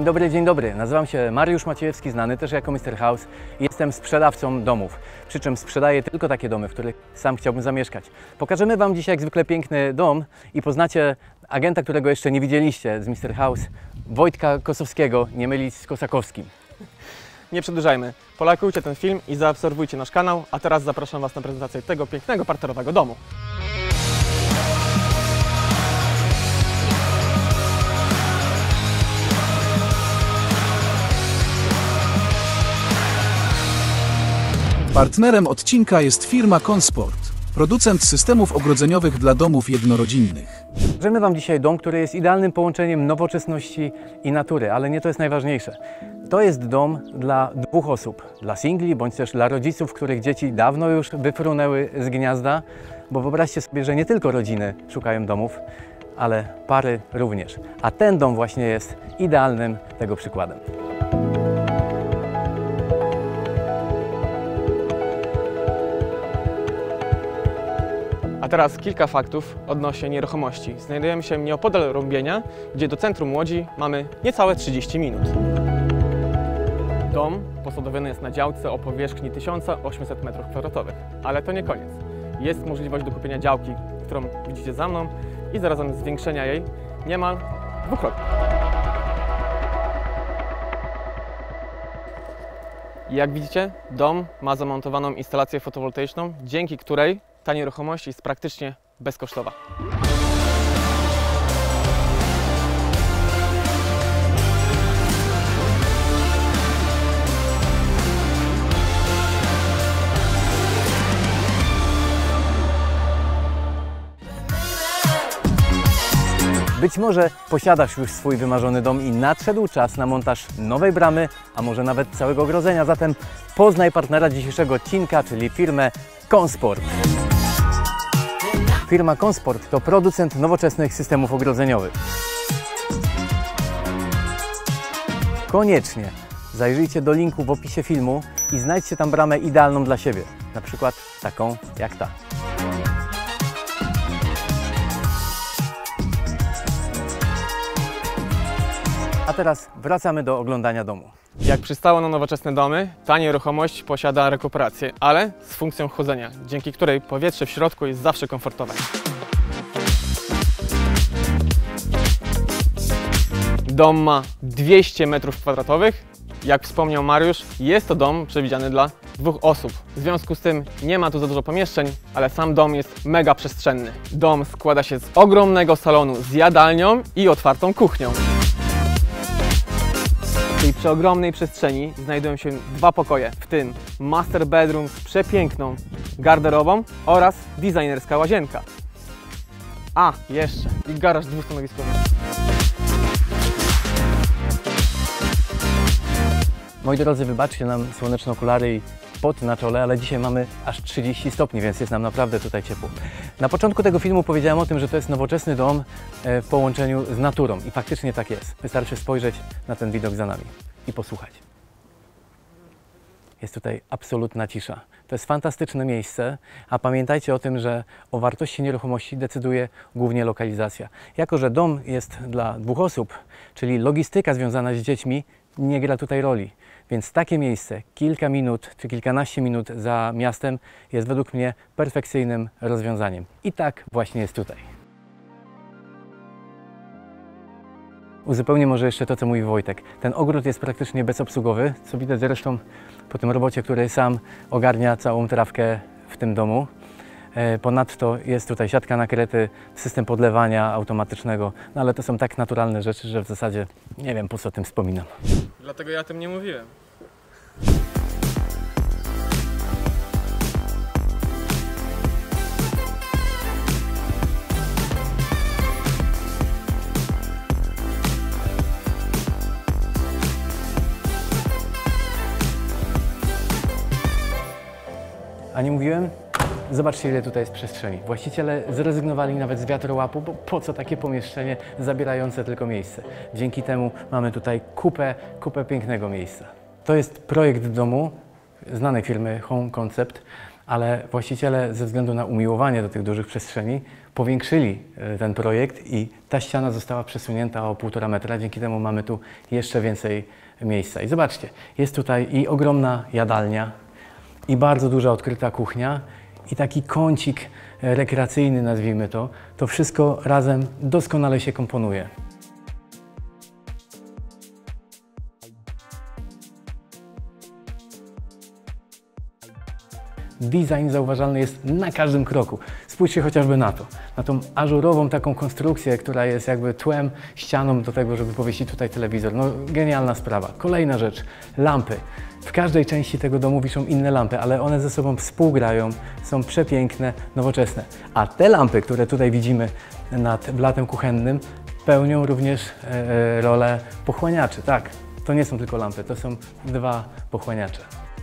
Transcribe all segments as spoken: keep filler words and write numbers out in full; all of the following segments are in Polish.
dobry, dzień dobry. Nazywam się Mariusz Maciejewski, znany też jako mister House i jestem sprzedawcą domów. Przy czym sprzedaję tylko takie domy, w których sam chciałbym zamieszkać. Pokażemy Wam dzisiaj jak zwykle piękny dom i poznacie agenta, którego jeszcze nie widzieliście z mister House, Wojtka Kosowskiego, nie mylić z Kosakowskim. Nie przedłużajmy. Polajkujcie ten film i zaobserwujcie nasz kanał, a teraz zapraszam Was na prezentację tego pięknego parterowego domu. Partnerem odcinka jest firma Consport, producent systemów ogrodzeniowych dla domów jednorodzinnych. Pokażemy Wam dzisiaj dom, który jest idealnym połączeniem nowoczesności i natury, ale nie to jest najważniejsze. To jest dom dla dwóch osób, dla singli, bądź też dla rodziców, których dzieci dawno już wyfrunęły z gniazda, bo wyobraźcie sobie, że nie tylko rodziny szukają domów, ale pary również. A ten dom właśnie jest idealnym tego przykładem. A teraz kilka faktów odnośnie nieruchomości. Znajdujemy się nieopodal Rąbienia, gdzie do centrum Łodzi mamy niecałe trzydzieści minut. Dom posadowiony jest na działce o powierzchni tysiąc osiemset metrów kwadratowych, ale to nie koniec. Jest możliwość do kupienia działki, którą widzicie za mną i zarazem zwiększenia jej niemal dwukrotnie. Jak widzicie, dom ma zamontowaną instalację fotowoltaiczną, dzięki której ta nieruchomość jest praktycznie bezkosztowa. Być może posiadasz już swój wymarzony dom i nadszedł czas na montaż nowej bramy, a może nawet całego ogrodzenia. Zatem poznaj partnera dzisiejszego odcinka, czyli firmę Consport. Firma Consport to producent nowoczesnych systemów ogrodzeniowych. Koniecznie zajrzyjcie do linku w opisie filmu i znajdźcie tam bramę idealną dla siebie, na przykład taką jak ta. A teraz wracamy do oglądania domu. Jak przystało na nowoczesne domy, ta nieruchomość posiada rekuperację, ale z funkcją chłodzenia, dzięki której powietrze w środku jest zawsze komfortowe. Dom ma dwieście metrów kwadratowych. Jak wspomniał Mariusz, jest to dom przewidziany dla dwóch osób. W związku z tym nie ma tu za dużo pomieszczeń, ale sam dom jest mega przestrzenny. Dom składa się z ogromnego salonu z jadalnią i otwartą kuchnią. W tej przeogromnej przestrzeni znajdują się dwa pokoje, w tym master bedroom z przepiękną garderobą oraz designerska łazienka. A, jeszcze i garaż dwustanowiskowy. Moi drodzy, wybaczcie nam słoneczne okulary i pot na czole, ale dzisiaj mamy aż trzydzieści stopni, więc jest nam naprawdę tutaj ciepło. Na początku tego filmu powiedziałem o tym, że to jest nowoczesny dom w połączeniu z naturą i faktycznie tak jest. Wystarczy spojrzeć na ten widok za nami i posłuchać. Jest tutaj absolutna cisza. To jest fantastyczne miejsce, a pamiętajcie o tym, że o wartości nieruchomości decyduje głównie lokalizacja. Jako że dom jest dla dwóch osób, czyli logistyka związana z dziećmi nie gra tutaj roli. Więc takie miejsce, kilka minut czy kilkanaście minut za miastem, jest według mnie perfekcyjnym rozwiązaniem. I tak właśnie jest tutaj. Uzupełnię może jeszcze to, co mówi Wojtek. Ten ogród jest praktycznie bezobsługowy, co widać zresztą po tym robocie, który sam ogarnia całą trawkę w tym domu. Ponadto jest tutaj siatka nakrety, system podlewania automatycznego, no ale to są tak naturalne rzeczy, że w zasadzie nie wiem, po co o tym wspominam. Dlatego ja o tym nie mówiłem. A nie mówiłem? Zobaczcie, ile tutaj jest przestrzeni. Właściciele zrezygnowali nawet z wiatrołapu, bo po co takie pomieszczenie zabierające tylko miejsce. Dzięki temu mamy tutaj kupę, kupę pięknego miejsca. To jest projekt domu znanej firmy Home Concept, ale właściciele ze względu na umiłowanie do tych dużych przestrzeni powiększyli ten projekt i ta ściana została przesunięta o półtora metra. Dzięki temu mamy tu jeszcze więcej miejsca. I zobaczcie, jest tutaj i ogromna jadalnia, i bardzo duża odkryta kuchnia, i taki kącik rekreacyjny, nazwijmy to. To wszystko razem doskonale się komponuje. Design zauważalny jest na każdym kroku. Spójrzcie chociażby na to, na tą ażurową taką konstrukcję, która jest jakby tłem, ścianą do tego, żeby powiesić tutaj telewizor. No genialna sprawa. Kolejna rzecz, lampy. W każdej części tego domu wiszą inne lampy, ale one ze sobą współgrają, są przepiękne, nowoczesne. A te lampy, które tutaj widzimy nad blatem kuchennym, pełnią również e, rolę pochłaniaczy. Tak, to nie są tylko lampy, to są dwa pochłaniacze.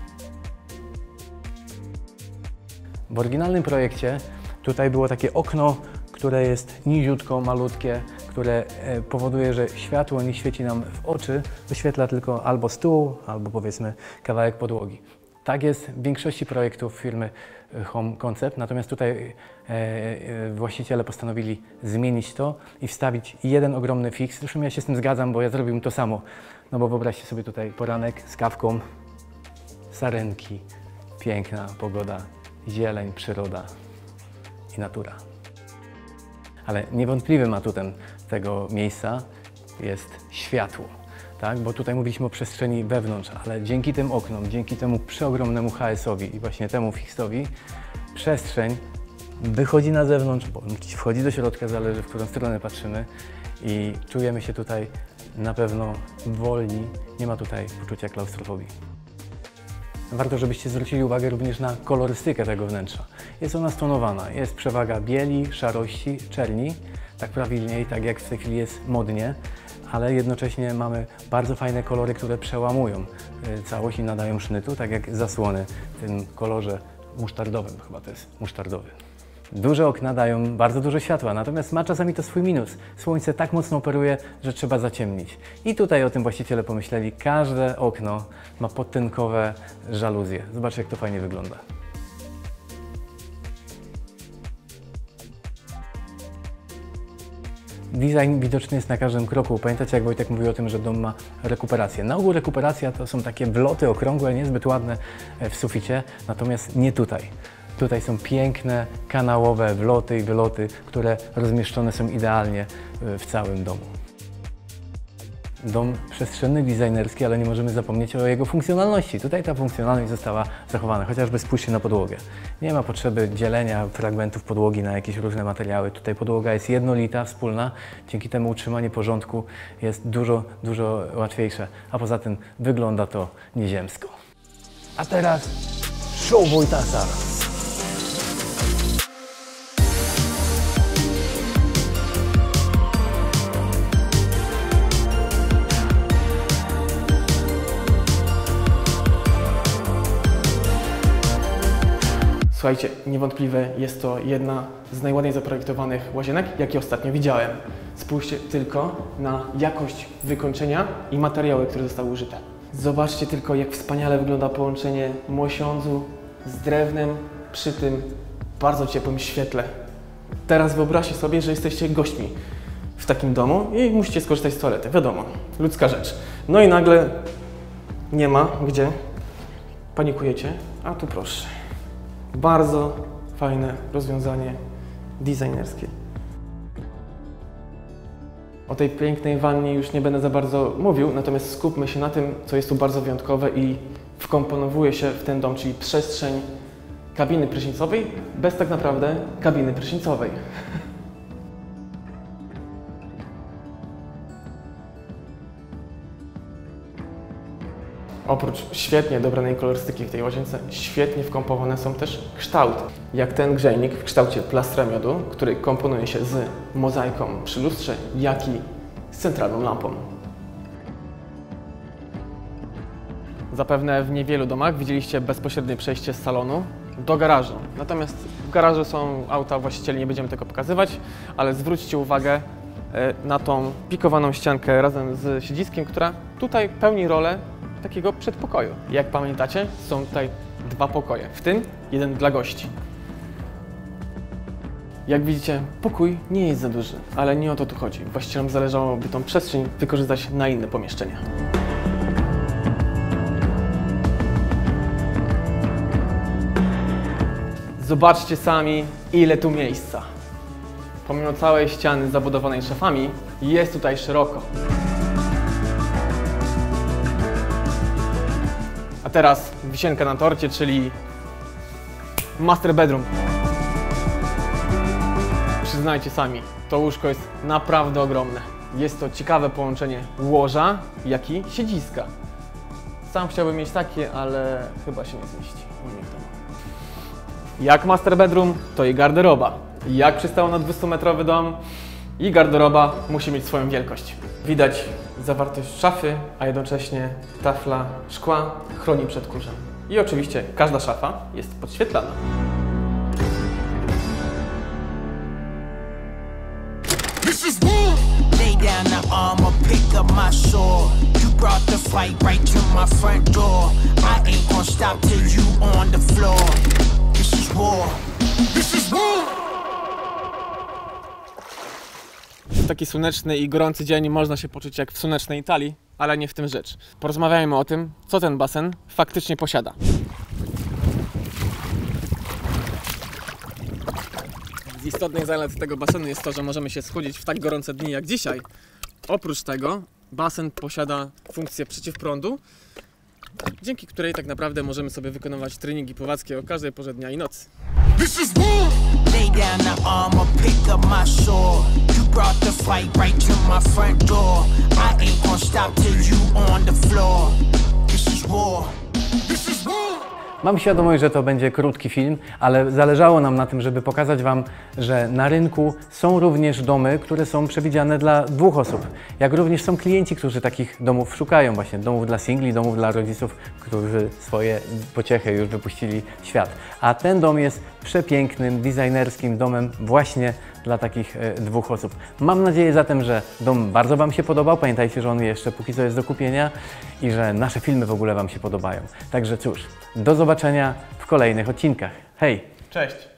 W oryginalnym projekcie tutaj było takie okno, które jest niziutko, malutkie, które powoduje, że światło nie świeci nam w oczy, wyświetla tylko albo stół, albo powiedzmy kawałek podłogi. Tak jest w większości projektów firmy Home Concept, natomiast tutaj właściciele postanowili zmienić to i wstawić jeden ogromny fix. Zresztą ja się z tym zgadzam, bo ja zrobiłbym to samo. No bo wyobraźcie sobie tutaj poranek z kawką, sarenki, piękna pogoda, zieleń, przyroda i natura. Ale niewątpliwym atutem tego miejsca jest światło, tak? Bo tutaj mówiliśmy o przestrzeni wewnątrz, ale dzięki tym oknom, dzięki temu przeogromnemu H S-owi i właśnie temu fixowi, przestrzeń wychodzi na zewnątrz, bo wchodzi do środka, zależy w którą stronę patrzymy i czujemy się tutaj na pewno wolni, nie ma tutaj poczucia klaustrofobii. Warto, żebyście zwrócili uwagę również na kolorystykę tego wnętrza. Jest ona stonowana, jest przewaga bieli, szarości, czerni, tak prawilnie, tak jak w tej chwili jest modnie, ale jednocześnie mamy bardzo fajne kolory, które przełamują całość i nadają sznytu, tak jak zasłony w tym kolorze musztardowym, chyba to jest musztardowy. Duże okna dają bardzo dużo światła, natomiast ma czasami to swój minus. Słońce tak mocno operuje, że trzeba zaciemnić. I tutaj o tym właściciele pomyśleli. Każde okno ma podtynkowe żaluzje. Zobaczcie, jak to fajnie wygląda. Design widoczny jest na każdym kroku. Pamiętacie, jak Wojtek mówił o tym, że dom ma rekuperację. Na ogół rekuperacja to są takie wloty okrągłe, niezbyt ładne w suficie, natomiast nie tutaj. Tutaj są piękne, kanałowe wloty i wyloty, które rozmieszczone są idealnie w całym domu. Dom przestrzenny, designerski, ale nie możemy zapomnieć o jego funkcjonalności. Tutaj ta funkcjonalność została zachowana, chociażby spójrzcie na podłogę. Nie ma potrzeby dzielenia fragmentów podłogi na jakieś różne materiały. Tutaj podłoga jest jednolita, wspólna. Dzięki temu utrzymanie porządku jest dużo, dużo łatwiejsze. A poza tym wygląda to nieziemsko. A teraz show Wojtasa. Słuchajcie, niewątpliwie jest to jedna z najładniej zaprojektowanych łazienek, jakie ostatnio widziałem. Spójrzcie tylko na jakość wykończenia i materiały, które zostały użyte. Zobaczcie tylko, jak wspaniale wygląda połączenie mosiądzu z drewnem przy tym bardzo ciepłym świetle. Teraz wyobraźcie sobie, że jesteście gośćmi w takim domu i musicie skorzystać z toalety. Wiadomo, ludzka rzecz. No i nagle nie ma gdzie. Panikujecie, a tu proszę. Bardzo fajne rozwiązanie designerskie. O tej pięknej wannie już nie będę za bardzo mówił, natomiast skupmy się na tym, co jest tu bardzo wyjątkowe i wkomponowuje się w ten dom, czyli przestrzeń kabiny prysznicowej bez tak naprawdę kabiny prysznicowej. Oprócz świetnie dobranej kolorystyki w tej łazience, świetnie wkomponowane są też kształty. Jak ten grzejnik w kształcie plastra miodu, który komponuje się z mozaiką przy lustrze, jak i z centralną lampą. Zapewne w niewielu domach widzieliście bezpośrednie przejście z salonu do garażu. Natomiast w garażu są auta właścicieli, nie będziemy tego pokazywać, ale zwróćcie uwagę na tą pikowaną ściankę razem z siedziskiem, która tutaj pełni rolę takiego przedpokoju. Jak pamiętacie, są tutaj dwa pokoje, w tym jeden dla gości. Jak widzicie, pokój nie jest za duży, ale nie o to tu chodzi. Właścicielom zależało, by tą przestrzeń wykorzystać na inne pomieszczenia. Zobaczcie sami, ile tu miejsca. Pomimo całej ściany zabudowanej szafami, jest tutaj szeroko. A teraz wisienka na torcie, czyli master bedroom. Przyznajcie sami, to łóżko jest naprawdę ogromne. Jest to ciekawe połączenie łoża, jak i siedziska. Sam chciałbym mieć takie, ale chyba się nie zmieści. Jak master bedroom, to i garderoba. Jak przystało na dwustumetrowy dom, i garderoba musi mieć swoją wielkość. Widać zawartość szafy, a jednocześnie tafla szkła chroni przed kurzem. I oczywiście każda szafa jest podświetlana. Lay down the armor, pick up my sword. You brought the fight right to my front door. I ain't gonna stop till you on the floor. This is war. This is war. W taki słoneczny i gorący dzień można się poczuć jak w słonecznej Italii, ale nie w tym rzecz. Porozmawiajmy o tym, co ten basen faktycznie posiada. Z istotnych zalet tego basenu jest to, że możemy się schłodzić w tak gorące dni jak dzisiaj. Oprócz tego basen posiada funkcję przeciwprądu, dzięki której tak naprawdę możemy sobie wykonywać treningi pływackie o każdej porze dnia i nocy. This is war. Lay down the armor, pick up my sword. You brought the fight right to my front door. I ain't gonna stop till you on the floor. This is war. This is war. Mam świadomość, że to będzie krótki film, ale zależało nam na tym, żeby pokazać Wam, że na rynku są również domy, które są przewidziane dla dwóch osób. Jak również są klienci, którzy takich domów szukają, właśnie domów dla singli, domów dla rodziców, którzy swoje pociechy już wypuścili w świat. A ten dom jest przepięknym, designerskim domem właśnie dla takich e, dwóch osób. Mam nadzieję zatem, że dom bardzo Wam się podobał. Pamiętajcie, że on jeszcze póki co jest do kupienia i że nasze filmy w ogóle Wam się podobają. Także cóż, do zobaczenia w kolejnych odcinkach. Hej! Cześć!